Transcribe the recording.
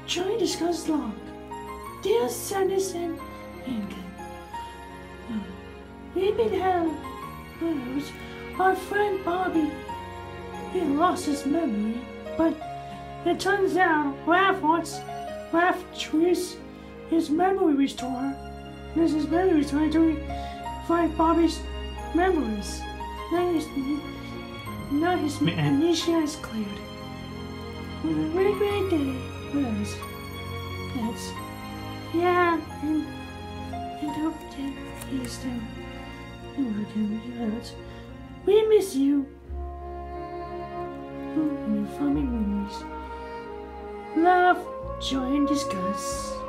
Joy discuss log. Dear Sanderson Lincoln. We've been having our friend Bobby. He lost his memory, but it turns out Raph choose his memory restorer. This is memory restorer to find Bobby's memories. Now his amnesia is cleared. What a very great day. Yes. Yeah, and don't he's down. We miss you. And your fond memories. Love, joy, and disgust.